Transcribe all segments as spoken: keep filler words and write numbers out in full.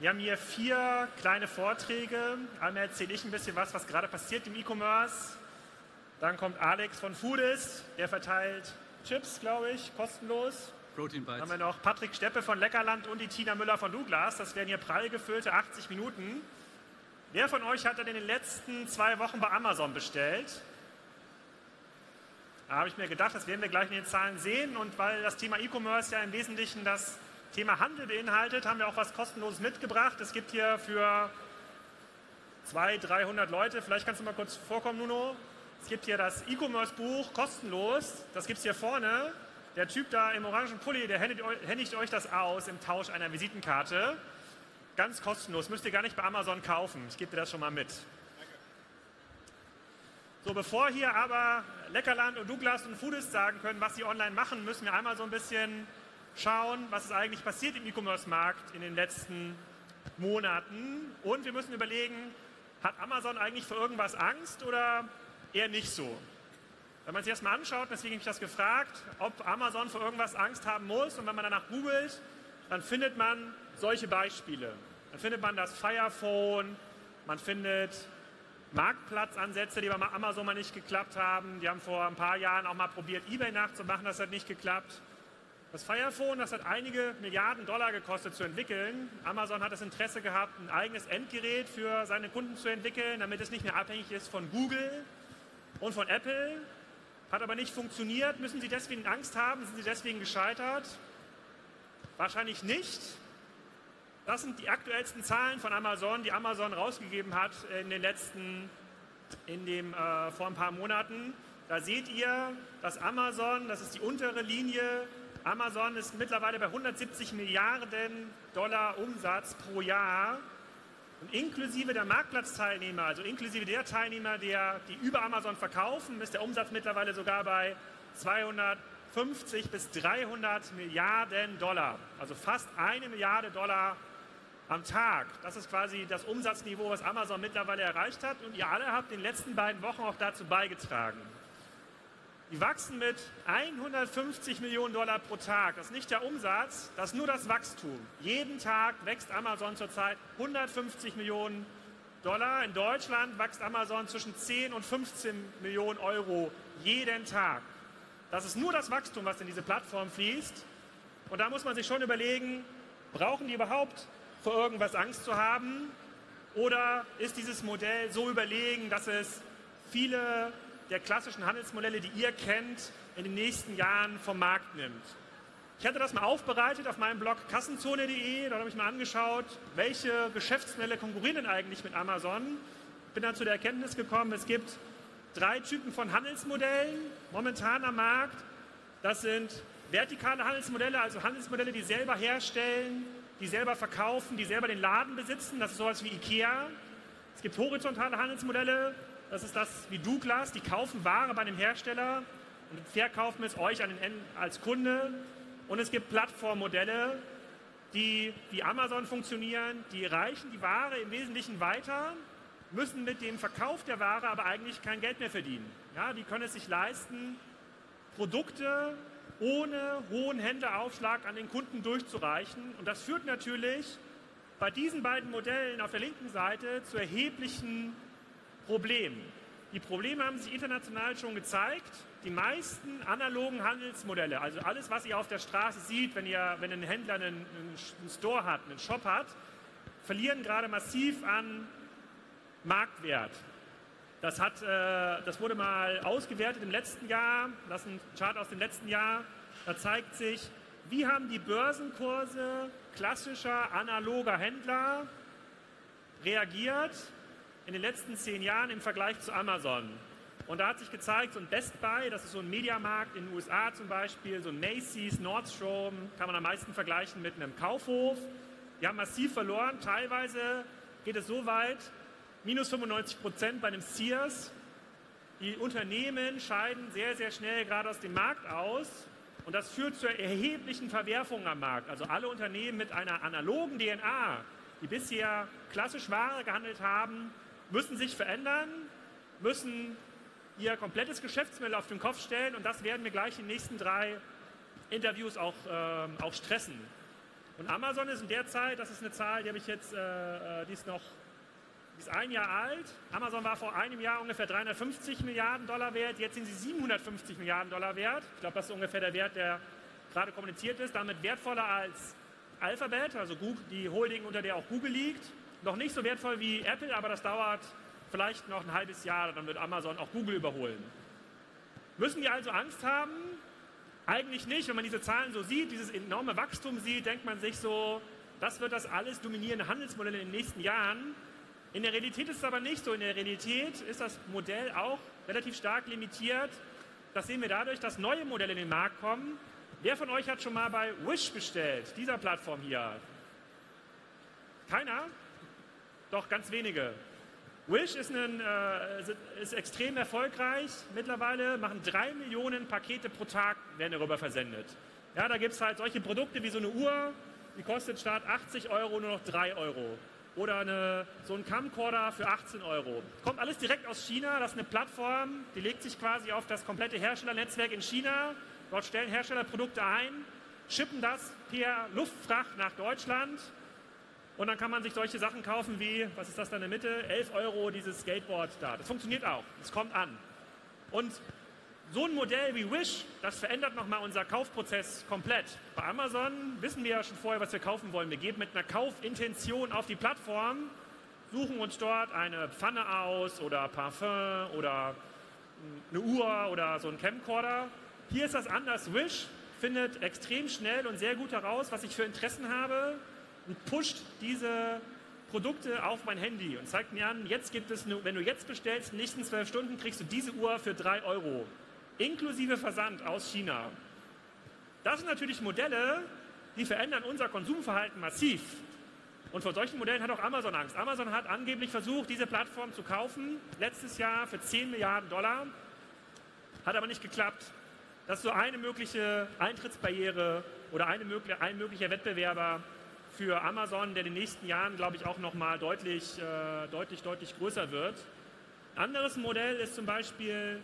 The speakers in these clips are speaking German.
Wir haben hier vier kleine Vorträge. Einmal erzähle ich ein bisschen was, was gerade passiert im E-Commerce. Dann kommt Alex von Foodist, der verteilt Chips, glaube ich, kostenlos. Protein Bites. Dann haben wir noch Patrick Steppe von Leckerland und die Tina Müller von Douglas. Das werden hier prall gefüllte achtzig Minuten. Wer von euch hat denn in den letzten zwei Wochen bei Amazon bestellt? Da habe ich mir gedacht, das werden wir gleich in den Zahlen sehen. Und weil das Thema E-Commerce ja im Wesentlichen das Thema Handel beinhaltet, haben wir auch was Kostenloses mitgebracht. Es gibt hier für zweihundert, dreihundert Leute, vielleicht kannst du mal kurz vorkommen, Nuno. Es gibt hier das E-Commerce-Buch kostenlos. Das gibt es hier vorne. Der Typ da im orangen Pulli, der händigt euch das aus im Tausch einer Visitenkarte. Ganz kostenlos, müsst ihr gar nicht bei Amazon kaufen. Ich gebe dir das schon mal mit. So, bevor hier aber Leckerland und Douglas und Foodist sagen können, was sie online machen, müssen wir einmal so ein bisschen schauen, was ist eigentlich passiert im E-Commerce-Markt in den letzten Monaten. Und wir müssen überlegen, hat Amazon eigentlich vor irgendwas Angst oder eher nicht so? Wenn man sich das mal anschaut, deswegen habe ich das gefragt, ob Amazon vor irgendwas Angst haben muss. Und wenn man danach googelt, dann findet man solche Beispiele. Dann findet man das Fire Phone, man findet Marktplatzansätze, die bei Amazon mal nicht geklappt haben. Die haben vor ein paar Jahren auch mal probiert, eBay nachzumachen, das hat nicht geklappt. Das Fire Phone, das hat einige Milliarden Dollar gekostet zu entwickeln. Amazon hat das Interesse gehabt, ein eigenes Endgerät für seine Kunden zu entwickeln, damit es nicht mehr abhängig ist von Google und von Apple. Hat aber nicht funktioniert. Müssen Sie deswegen Angst haben? Sind Sie deswegen gescheitert? Wahrscheinlich nicht. Das sind die aktuellsten Zahlen von Amazon, die Amazon rausgegeben hat in den letzten, in dem, äh, vor ein paar Monaten. Da seht ihr, dass Amazon, das ist die untere Linie, Amazon ist mittlerweile bei hundertsiebzig Milliarden Dollar Umsatz pro Jahr. Und inklusive der Marktplatzteilnehmer, also inklusive der Teilnehmer, der, die über Amazon verkaufen, ist der Umsatz mittlerweile sogar bei zweihundertfünfzig bis dreihundert Milliarden Dollar. Also fast eine Milliarde Dollar am Tag. Das ist quasi das Umsatzniveau, was Amazon mittlerweile erreicht hat. Und ihr alle habt in den letzten beiden Wochen auch dazu beigetragen. Die wachsen mit hundertfünfzig Millionen Dollar pro Tag. Das ist nicht der Umsatz, das ist nur das Wachstum. Jeden Tag wächst Amazon zurzeit hundertfünfzig Millionen Dollar. In Deutschland wächst Amazon zwischen zehn und fünfzehn Millionen Euro jeden Tag. Das ist nur das Wachstum, was in diese Plattform fließt. Und da muss man sich schon überlegen, brauchen die überhaupt vor irgendwas Angst zu haben? Oder ist dieses Modell so überlegen, dass es viele der klassischen Handelsmodelle, die ihr kennt, in den nächsten Jahren vom Markt nimmt? Ich hatte das mal aufbereitet auf meinem Blog kassenzone punkt de, da habe ich mal angeschaut, welche Geschäftsmodelle konkurrieren denn eigentlich mit Amazon. Bin dann zu der Erkenntnis gekommen, es gibt drei Typen von Handelsmodellen momentan am Markt. Das sind vertikale Handelsmodelle, also Handelsmodelle, die selber herstellen, die selber verkaufen, die selber den Laden besitzen. Das ist sowas wie Ikea. Es gibt horizontale Handelsmodelle. Das ist das wie Douglas, die kaufen Ware bei einem Hersteller und verkaufen es euch an den Enden als Kunde. Und es gibt Plattformmodelle, die wie Amazon funktionieren, die reichen die Ware im Wesentlichen weiter, müssen mit dem Verkauf der Ware aber eigentlich kein Geld mehr verdienen. Ja, die können es sich leisten, Produkte ohne hohen Händleraufschlag an den Kunden durchzureichen. Und das führt natürlich bei diesen beiden Modellen auf der linken Seite zu erheblichen Problem. Die Probleme haben sich international schon gezeigt. Die meisten analogen Handelsmodelle, also alles, was ihr auf der Straße seht, wenn, ihr, wenn ein Händler einen, einen Store hat, einen Shop hat, verlieren gerade massiv an Marktwert. Das, hat, äh, das wurde mal ausgewertet im letzten Jahr. Das ist ein Chart aus dem letzten Jahr. Da zeigt sich, wie haben die Börsenkurse klassischer analoger Händler reagiert in den letzten zehn Jahren im Vergleich zu Amazon. Und da hat sich gezeigt, so ein Best Buy, das ist so ein Mediamarkt in den U S A zum Beispiel, so ein Macy's, Nordstrom, kann man am meisten vergleichen mit einem Kaufhof. Die haben massiv verloren, teilweise geht es so weit, minus fünfundneunzig Prozent bei einem Sears. Die Unternehmen scheiden sehr, sehr schnell gerade aus dem Markt aus und das führt zu erheblichen Verwerfungen am Markt. Also alle Unternehmen mit einer analogen D N A, die bisher klassisch Ware gehandelt haben, müssen sich verändern, müssen ihr komplettes Geschäftsmodell auf den Kopf stellen und das werden wir gleich in den nächsten drei Interviews auch, äh, auch stressen. Und Amazon ist in der Zeit, das ist eine Zahl, die habe ich jetzt, äh, die ist noch, die ist ein Jahr alt. Amazon war vor einem Jahr ungefähr dreihundertfünfzig Milliarden Dollar wert, jetzt sind sie siebenhundertfünfzig Milliarden Dollar wert. Ich glaube, das ist ungefähr der Wert, der gerade kommuniziert ist, damit wertvoller als Alphabet, also Google, die Holding, unter der auch Google liegt. Noch nicht so wertvoll wie Apple, aber das dauert vielleicht noch ein halbes Jahr, dann wird Amazon auch Google überholen. Müssen wir also Angst haben? Eigentlich nicht. Wenn man diese Zahlen so sieht, dieses enorme Wachstum sieht, denkt man sich so, das wird das alles dominierende Handelsmodell in den nächsten Jahren. In der Realität ist es aber nicht so. In der Realität ist das Modell auch relativ stark limitiert. Das sehen wir dadurch, dass neue Modelle in den Markt kommen. Wer von euch hat schon mal bei Wish bestellt, dieser Plattform hier? Keiner? Doch, ganz wenige. Wish ist, ein, äh, ist extrem erfolgreich mittlerweile, machen drei Millionen Pakete pro Tag, werden darüber versendet. Ja, da gibt es halt solche Produkte wie so eine Uhr, die kostet statt achtzig Euro nur noch drei Euro. Oder eine, so ein Camcorder für achtzehn Euro. Kommt alles direkt aus China, das ist eine Plattform, die legt sich quasi auf das komplette Herstellernetzwerk in China. Dort stellen Hersteller Produkte ein, schippen das per Luftfracht nach Deutschland. Und dann kann man sich solche Sachen kaufen wie, was ist das da in der Mitte? elf Euro dieses Skateboard da. Das funktioniert auch, es kommt an. Und so ein Modell wie Wish, das verändert nochmal unser Kaufprozess komplett. Bei Amazon wissen wir ja schon vorher, was wir kaufen wollen. Wir gehen mit einer Kaufintention auf die Plattform, suchen uns dort eine Pfanne aus oder Parfum oder eine Uhr oder so ein Camcorder. Hier ist das anders. Wish findet extrem schnell und sehr gut heraus, was ich für Interessen habe, und pusht diese Produkte auf mein Handy und zeigt mir an, jetzt gibt es, wenn du jetzt bestellst, in den nächsten zwölf Stunden kriegst du diese Uhr für drei Euro, inklusive Versand aus China. Das sind natürlich Modelle, die verändern unser Konsumverhalten massiv. Und vor solchen Modellen hat auch Amazon Angst. Amazon hat angeblich versucht, diese Plattform zu kaufen, letztes Jahr für zehn Milliarden Dollar, hat aber nicht geklappt. Das ist so eine mögliche Eintrittsbarriere oder eine mögliche, ein möglicher Wettbewerber für Amazon, der in den nächsten Jahren, glaube ich, auch nochmal deutlich, äh, deutlich, deutlich größer wird. Ein anderes Modell ist zum Beispiel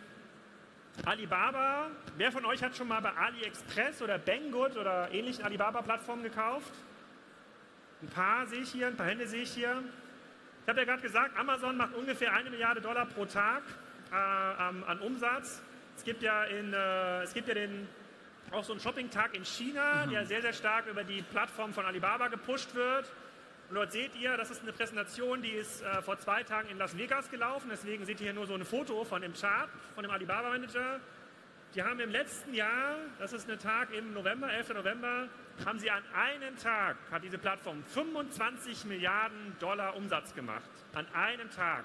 Alibaba. Wer von euch hat schon mal bei AliExpress oder Banggood oder ähnlichen Alibaba-Plattformen gekauft? Ein paar sehe ich hier, ein paar Hände sehe ich hier. Ich habe ja gerade gesagt, Amazon macht ungefähr eine Milliarde Dollar pro Tag äh, an, an Umsatz. Es gibt ja, in, äh, es gibt ja den auch so ein Shopping-Tag in China, mhm. der sehr, sehr stark über die Plattform von Alibaba gepusht wird. Und dort seht ihr, das ist eine Präsentation, die ist äh, vor zwei Tagen in Las Vegas gelaufen. Deswegen seht ihr hier nur so ein Foto von dem Chart, von dem Alibaba-Manager. Die haben im letzten Jahr, das ist ein Tag im November, elften November, haben sie an einem Tag, hat diese Plattform fünfundzwanzig Milliarden Dollar Umsatz gemacht. An einem Tag.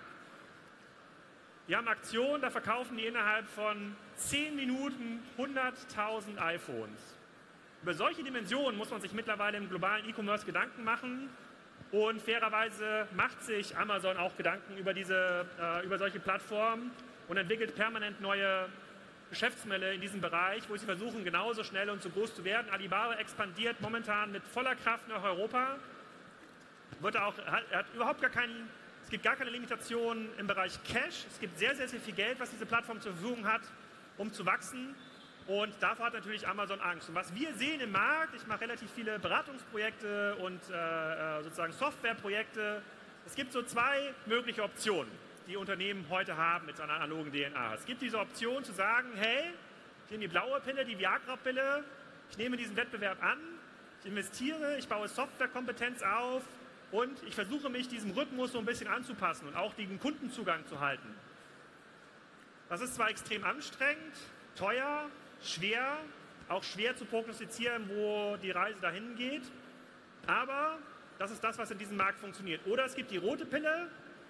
Die haben Aktionen, da verkaufen die innerhalb von zehn Minuten hunderttausend iPhones. Über solche Dimensionen muss man sich mittlerweile im globalen E-Commerce Gedanken machen. Und fairerweise macht sich Amazon auch Gedanken über, diese, äh, über solche Plattformen und entwickelt permanent neue Geschäftsmodelle in diesem Bereich, wo sie versuchen, genauso schnell und so groß zu werden. Alibaba expandiert momentan mit voller Kraft nach Europa. Wird auch, hat, hat überhaupt gar keinen Es gibt gar keine Limitationen im Bereich Cash. Es gibt sehr, sehr, sehr viel Geld, was diese Plattform zur Verfügung hat, um zu wachsen. Und davor hat natürlich Amazon Angst. Und was wir sehen im Markt, ich mache relativ viele Beratungsprojekte und äh, sozusagen Softwareprojekte. Es gibt so zwei mögliche Optionen, die Unternehmen heute haben mit einer analogen D N A. Es gibt diese Option zu sagen, hey, ich nehme die blaue Pille, die Viagra-Pille, ich nehme diesen Wettbewerb an, ich investiere, ich baue Softwarekompetenz auf, und ich versuche mich diesem Rhythmus so ein bisschen anzupassen und auch den Kundenzugang zu halten. Das ist zwar extrem anstrengend, teuer, schwer, auch schwer zu prognostizieren, wo die Reise dahin geht, aber das ist das, was in diesem Markt funktioniert. Oder es gibt die rote Pille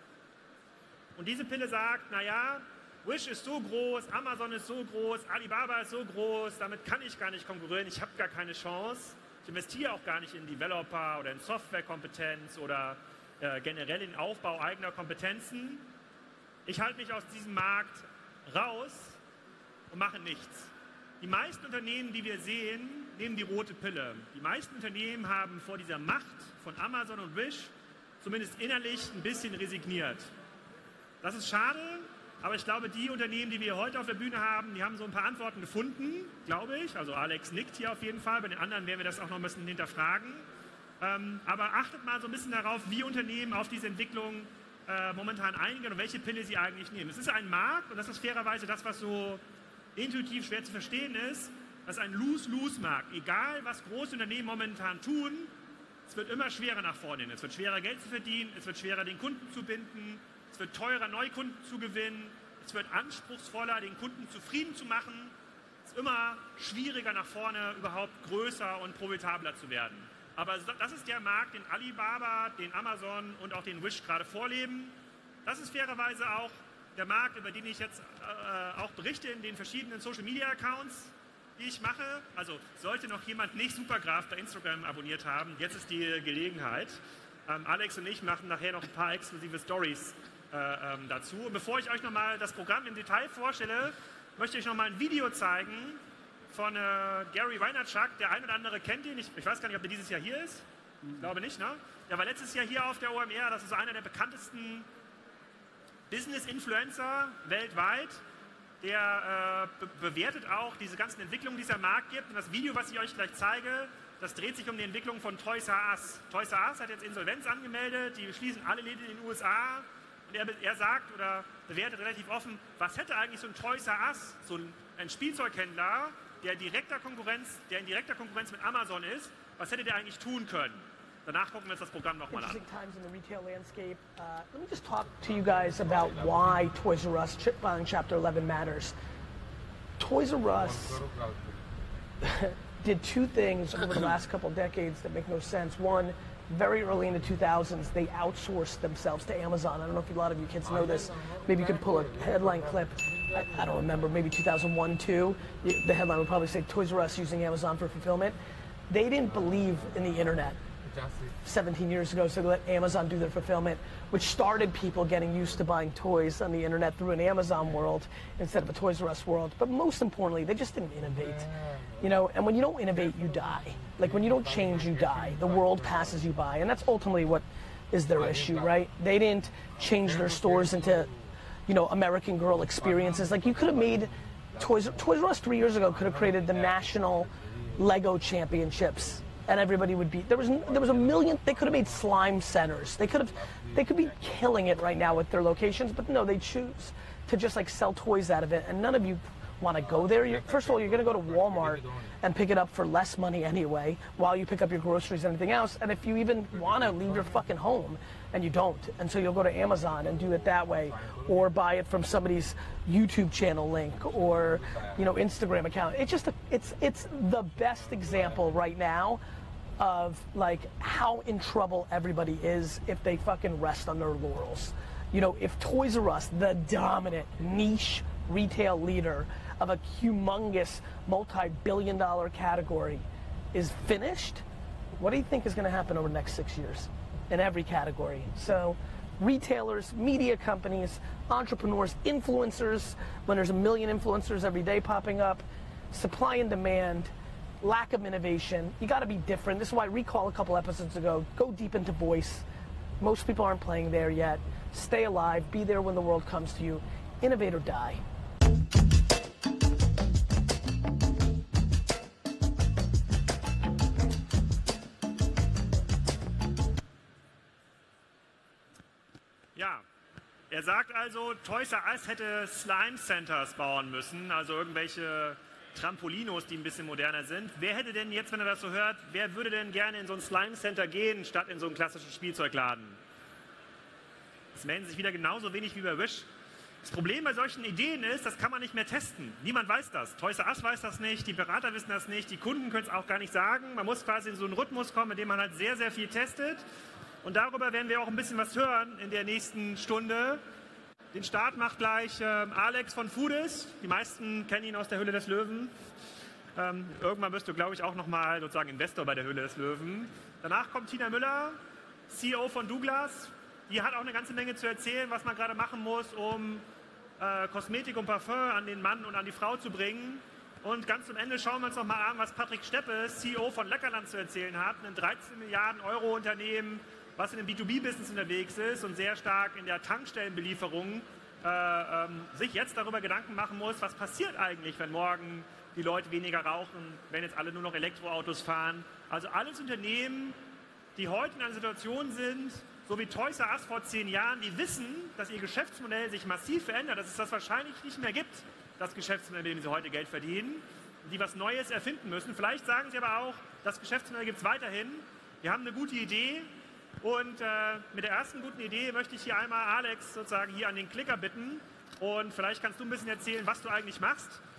und diese Pille sagt, naja, Wish ist so groß, Amazon ist so groß, Alibaba ist so groß, damit kann ich gar nicht konkurrieren, ich habe gar keine Chance. Ich investiere auch gar nicht in Developer oder in Softwarekompetenz oder äh, generell in den Aufbau eigener Kompetenzen. Ich halte mich aus diesem Markt raus und mache nichts. Die meisten Unternehmen, die wir sehen, nehmen die rote Pille. Die meisten Unternehmen haben vor dieser Macht von Amazon und Wish zumindest innerlich ein bisschen resigniert. Das ist schade. Aber ich glaube, die Unternehmen, die wir heute auf der Bühne haben, die haben so ein paar Antworten gefunden, glaube ich. Also Alex nickt hier auf jeden Fall. Bei den anderen werden wir das auch noch ein bisschen hinterfragen. Ähm, aber achtet mal so ein bisschen darauf, wie Unternehmen auf diese Entwicklung äh, momentan eingehen und welche Pille sie eigentlich nehmen. Es ist ein Markt, und das ist fairerweise das, was so intuitiv schwer zu verstehen ist, das ist ein Lose-Lose-Markt. Egal, was große Unternehmen momentan tun, es wird immer schwerer nach vorne hin. Es wird schwerer, Geld zu verdienen, es wird schwerer, den Kunden zu binden, es wird teurer, Neukunden zu gewinnen, es wird anspruchsvoller, den Kunden zufrieden zu machen. Es ist immer schwieriger, nach vorne überhaupt größer und profitabler zu werden. Aber das ist der Markt, den Alibaba, den Amazon und auch den Wish gerade vorleben. Das ist fairerweise auch der Markt, über den ich jetzt äh, auch berichte in den verschiedenen Social-Media-Accounts, die ich mache. Also sollte noch jemand nicht Supergraph bei Instagram abonniert haben, jetzt ist die Gelegenheit. Ähm, Alex und ich machen nachher noch ein paar exklusive Stories äh, ähm, dazu. Und bevor ich euch nochmal das Programm im Detail vorstelle, möchte ich noch mal ein Video zeigen von äh, Gary Vaynerchuk. Der ein oder andere kennt ihn. Ich, ich weiß gar nicht, ob er dieses Jahr hier ist. Ich glaube nicht, ne? Er war letztes Jahr hier auf der O M R. Das ist einer der bekanntesten Business-Influencer weltweit. Der äh, be bewertet auch diese ganzen Entwicklungen, die es am Markt gibt. Und das Video, was ich euch gleich zeige, das dreht sich um die Entwicklung von Toys R Us. Toys R Us hat jetzt Insolvenz angemeldet. Die schließen alle Läden in den U S A. Und er, er sagt oder bewertet relativ offen, was hätte eigentlich so ein Toys R Us, so ein, ein Spielzeughändler, der, direkter Konkurrenz, der in direkter Konkurrenz mit Amazon ist, was hätte der eigentlich tun können? Danach gucken wir uns das Programm nochmal an. Interesting times in the retail landscape. Uh, let me just talk to you guys about why Toys R Us chip filing Chapter eleven matters. Toys R Us did two things over the last couple of decades that make no sense. One, very early in the two thousands, they outsourced themselves to Amazon. I don't know if a lot of you kids know this. Maybe you could pull a headline clip. I, I don't remember, maybe two thousand one, two. The headline would probably say Toys R Us using Amazon for fulfillment. They didn't believe in the internet seventeen years ago, so they let Amazon do their fulfillment, which started people getting used to buying toys on the internet through an Amazon world instead of a Toys R Us world. But most importantly, they just didn't innovate. You know, and when you don't innovate, you die. Like when you don't change, you die. The world passes you by, and that's ultimately what is their issue, right? They didn't change their stores into, you know, American Girl experiences. Like you could have made Toys, Toys R Us three years ago could have created the national Lego championships. And everybody would be, there was there was a million, they could have made slime centers. They could have, they could be killing it right now with their locations, but no, they choose to just like sell toys out of it. And none of you want to go there. You're, first of all, you're going to go to Walmart and pick it up for less money anyway, while you pick up your groceries and anything else. And if you even want to leave your fucking home, and you don't, and so you'll go to Amazon and do it that way, or buy it from somebody's YouTube channel link or, you know, Instagram account. It's just, a, it's it's the best example right now of like how in trouble everybody is if they fucking rest on their laurels. You know, if Toys R Us, the dominant niche retail leader of a humongous multi-billion dollar category, is finished, what do you think is going to happen over the next six years in every category? So retailers, media companies, entrepreneurs, influencers, when there's a million influencers every day popping up, supply and demand, lack of innovation. You got to be different. This is why Recall a couple episodes ago, go deep into voice. Most people aren't playing there yet. Stay alive, be there when the world comes to you. Innovate or die. Ja, er sagt also, Toys R Us hätte Slime Centers bauen müssen, also irgendwelche Trampolinos, die ein bisschen moderner sind. Wer hätte denn jetzt, wenn er das so hört, wer würde denn gerne in so ein Slime Center gehen, statt in so einen klassischen Spielzeugladen? Es melden sich wieder genauso wenig wie bei Wish. Das Problem bei solchen Ideen ist, das kann man nicht mehr testen. Niemand weiß das. Toys R Us weiß das nicht, die Berater wissen das nicht, die Kunden können es auch gar nicht sagen. Man muss quasi in so einen Rhythmus kommen, in dem man halt sehr, sehr viel testet. Und darüber werden wir auch ein bisschen was hören in der nächsten Stunde. Den Start macht gleich ähm, Alex von Foodist. Die meisten kennen ihn aus der Höhle des Löwen. Ähm, irgendwann wirst du, glaube ich, auch nochmal sozusagen Investor bei der Höhle des Löwen. Danach kommt Tina Müller, C E O von Douglas. Die hat auch eine ganze Menge zu erzählen, was man gerade machen muss, um äh, Kosmetik und Parfum an den Mann und an die Frau zu bringen. Und ganz zum Ende schauen wir uns noch mal an, was Patrick Steppe, C E O von Leckerland, zu erzählen hat. Ein dreizehn Milliarden Euro Unternehmen, was in dem B zwei B-Business unterwegs ist und sehr stark in der Tankstellenbelieferung äh, ähm, sich jetzt darüber Gedanken machen muss, was passiert eigentlich, wenn morgen die Leute weniger rauchen, wenn jetzt alle nur noch Elektroautos fahren. Also alles Unternehmen, die heute in einer Situation sind, so wie Toys R Us vor zehn Jahren, die wissen, dass ihr Geschäftsmodell sich massiv verändert, dass es das wahrscheinlich nicht mehr gibt, das Geschäftsmodell, mit dem sie heute Geld verdienen, die was Neues erfinden müssen. Vielleicht sagen sie aber auch, das Geschäftsmodell gibt es weiterhin. Wir haben eine gute Idee und äh, mit der ersten guten Idee möchte ich hier einmal Alex sozusagen hier an den Klicker bitten und vielleicht kannst du ein bisschen erzählen, was du eigentlich machst.